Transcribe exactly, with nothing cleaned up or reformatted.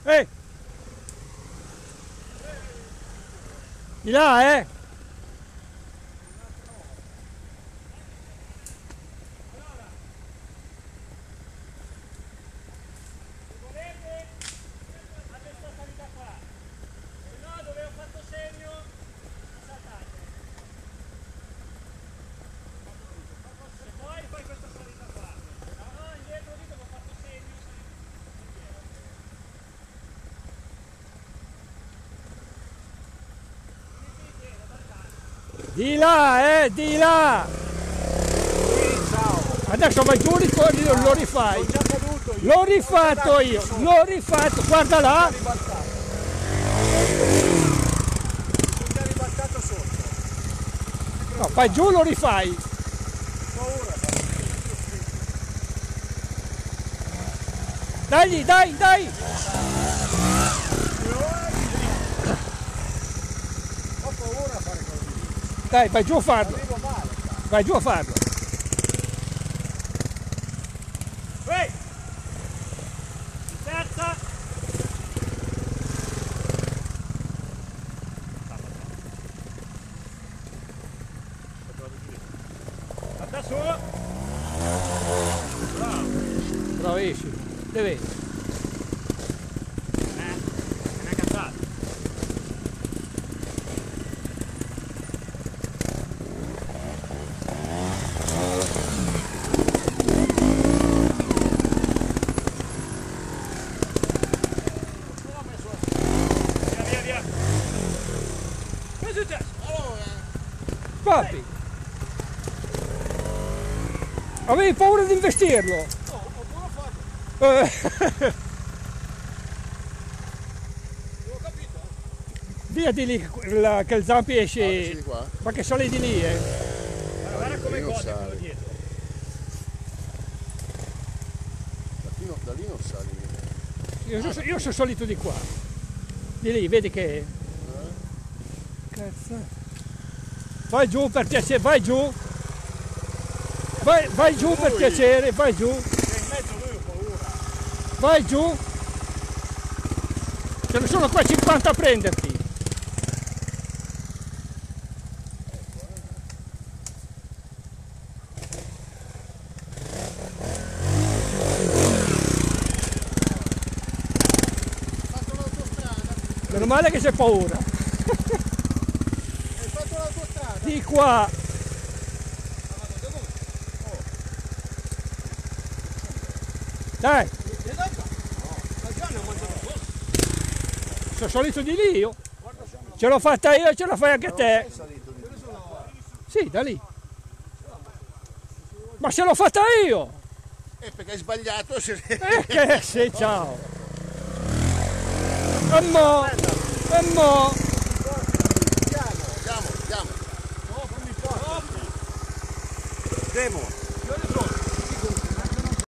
Eh! Di là, eh! Di là, eh, di là! Sì, ciao! Adesso vai giù, lo, lo rifai! Sono già caduto io! L'ho rifatto io, l'ho rifatto, guarda là! Sono già ribaltato sotto! No, vai giù, lo rifai! Paura! Dai, dai, dai! Ho paura a fare così! Dai, vai giù a farlo! Arrivo male! Vai giù a farlo! Ehi! Terza! Da solo! Bravo! Bravo, esci! Deve essere! Eh, non è cazzato! Via, via, via! Che è successo? Papi! Avevi paura di investirlo? No, ho paura a farlo! Eh, Ho capito? via di lì che il- che il Zampi esce! Di qua? Ma che sali di lì, eh? Guarda, guarda come io non gode sale. quello dietro! Da lì, no- da lì non sali. Io sono, io sono solito di qua. Di lì, vedi che... Cazzo. Vai giù per piacere, vai giù. Vai, vai giù per piacere, vai giù. Sei in mezzo lui, ho paura! Vai giù. Ce ne sono qua cinquanta a prenderti. Fatto l'autostrada! Meno male che c'è paura. Hai fatto l'autostrada! Di qua. Dai, sono solito di lì io. Ce l'ho fatta io e ce la fai anche te. Sì, da lì. Ma se l'ho fatta io! Eh, perché hai sbagliato. Se... Eh che sei, ciao! E mo! E mo! Andiamo, andiamo, andiamo. Demo!